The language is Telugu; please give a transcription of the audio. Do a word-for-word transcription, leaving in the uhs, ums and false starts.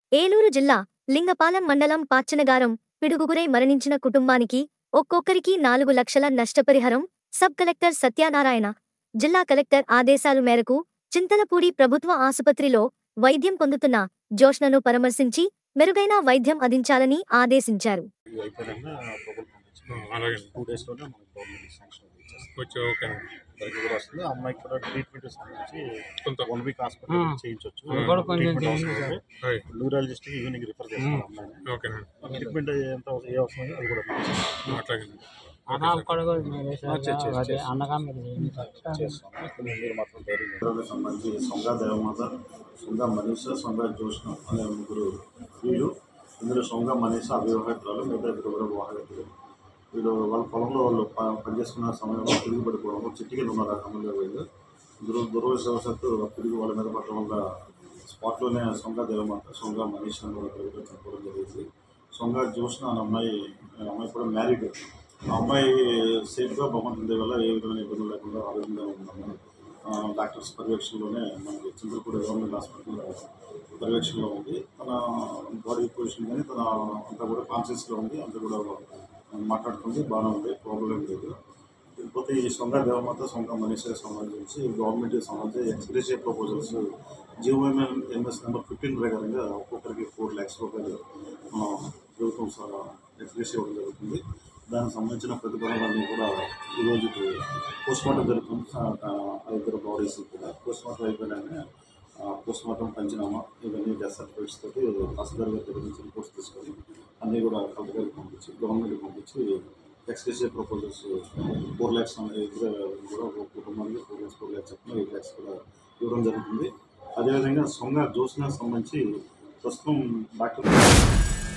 ఏలూరు జిల్లా లింగపాలెం మండలం పాచ్చనగారం పిడుగుగురై మరణించిన కుటుంబానికి ఒక్కొక్కరికి నాలుగు లక్షల నష్టపరిహారం సబ్ కలెక్టర్ సత్యనారాయణ. జిల్లా కలెక్టర్ ఆదేశాల మేరకు చింతలపూడి ప్రభుత్వ ఆసుపత్రిలో వైద్యం పొందుతున్న జోష్నను పరామర్శించి మెరుగైన వైద్యం అందించాలని ఆదేశించారు. అమ్మాయికి కూడా ట్రీట్మెంట్ సంబంధించి వన్ వీక్ హాస్పిటల్ చేయించవచ్చు. న్యూరాలజిస్ట్ ఈవినింగ్ రిఫర్ చేస్తారు అమ్మాయిని. ట్రీట్మెంట్ ఎంత ఏ అవసరం అది కూడా సంబంధించి సొంగ దేవమాత, సొంగ మనీష, సొంగ జోష్న అనే ముగ్గురు వీళ్ళు. ఇందులో సొంగ మనీష అవివాహితురాలు, మిగతా ఇద్దరు కూడా వివాహితులు. వీళ్ళు వాళ్ళ పొలంలో వాళ్ళు పనిచేసుకున్న సమయంలో తిరిగి పడిపోవడం చిట్టికలు ఉన్నారు. ఆ సమయంలో వీళ్ళు దుర్ దురదృష్టవశాత్తు తిరిగి వాళ్ళ మీద పడటం వల్ల స్పాట్లోనే సొంగ దేవమాత, సొంగ మనీష చనిపోవడం జరిగింది. సొంగ జోష్న అనే అమ్మాయి అమ్మాయి కూడా మ్యారీడ్. ఆ అమ్మాయి సేఫ్గా భగవంతుని వల్ల ఏ విధమైన ఇబ్బందులు లేకుండా ఆరోగ్యంగా ఉన్నాము. డాక్టర్స్ పర్యవేక్షణలోనే మనకి చింతలపూడి గవర్నమెంట్ హాస్పిటల్ పర్యవేక్షణలో ఉంది. తన బాడీ పొజిషన్ కానీ తన అంతా కూడా కాన్షియస్గా ఉంది, అంతా కూడా మాట్లాడుతుంది, బాగానే ఉంది, ప్రాబ్లం లేదు. లేకపోతే ఈ సొంగ దేవమాత, సొంగ మనీషకి సంబంధించి గవర్నమెంట్కి సంబంధించి ఎక్స్గ్రేషియా ప్రపోజల్స్ జియోఎంఎం ఎంఎస్ నెంబర్ ఫిఫ్టీన్ ప్రకారంగా ఒక్కొక్కరికి ఫోర్ ల్యాక్స్ రూపాయలు ప్రభుత్వం ఎక్స్గ్రేషియా ఇవ్వడం జరుగుతుంది. దానికి సంబంధించిన ప్రతిఫలాన్ని కూడా ఈరోజు పోస్ట్ మార్టం జరుగుతుంది. ఇద్దరు బాడీస్ కూడా పోస్ట్ మార్టం అయిపోయినానే పోస్ట్ మార్టం పంచనామా ఇవన్నీ డెత్ సర్టిఫికేట్స్ తోటి తహసీల్దార్ గారి దగ్గర నుంచి రిపోర్ట్స్ తీసుకొని అన్నీ కూడా కలెక్టర్ గారికి పంపించి గవర్నమెంట్కి పంపించి ఎక్స్గ్రేషియా ప్రపోజల్స్ ఫోర్ ల్యాక్స్ ఇద్దరు కూడా ఒక కుటుంబానికి ఫోర్ ల్యాక్స్ ఫోర్ ల్యాక్స్ చెప్పిన ఎయిట్ ల్యాక్స్ కూడా ఇవ్వడం జరుగుతుంది. అదేవిధంగా సొంగ జోష్నకు సంబంధించి ప్రస్తుతం డాక్టర్